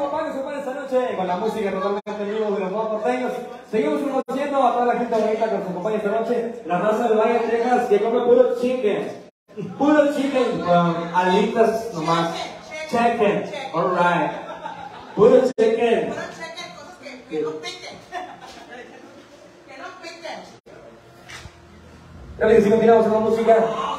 papá, que se pone esta noche con la música totalmente en vivo de los dos porteños. Seguimos conociendo a toda la gente bonita que nos acompaña esta noche. La raza del Valle de Texas que come puro chicken. Puro chicken con alitas nomás. Chicken, alright. Puro chicken. Puro chicken, cosas que no piquen. Que no piquen. Ya les continuamos con la música.